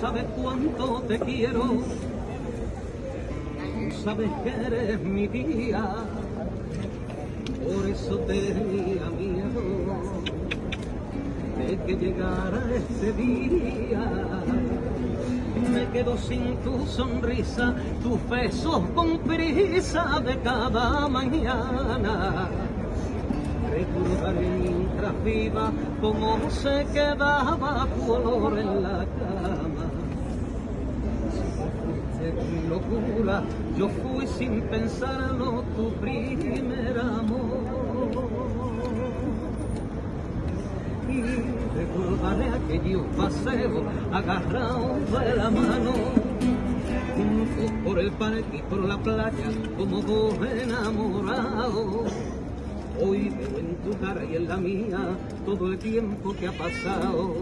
sabes cuánto te quiero, tú sabes que eres mi vida, por eso tenía miedo de que llegara ese día. Me quedo sin tu sonrisa, tus besos con prisa de cada mañana. Recordaré mientras viva cómo se quedaba tu olor en la cama. Si fuiste mi locura, yo fui sin pensarlo tu primer amor. Y recordaré aquellos paseos agarrados de la mano, juntos por el parque y por la playa como dos enamorados. Hoy veo en tu cara y en la mía todo el tiempo que ha pasado.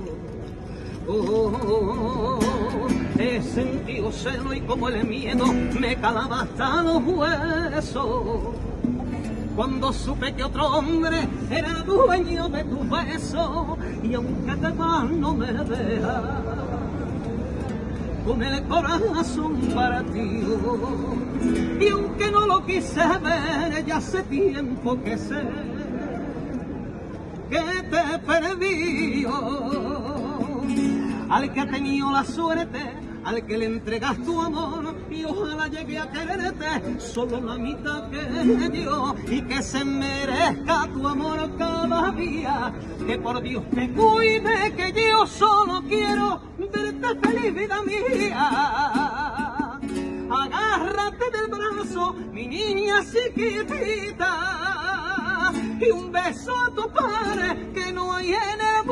He sentido celo y como el miedo me calaba hasta los huesos. Cuando supe que otro hombre era dueño de tus besos, y aunque te vas no me dejas con el corazón partido, y aunque no lo quise ver, ya hace tiempo que sé que te perdí. Al que ha tenido la suerte, al que le entregas tu amor, y ojalá llegue a quererte solo la mitad que yo, y que se merezca tu amor cada día, que por Dios te cuide, que yo solo quiero verte feliz, vida mía. Agárrate del brazo, mi niña chiquitita, y un beso a tu padre que no hay en el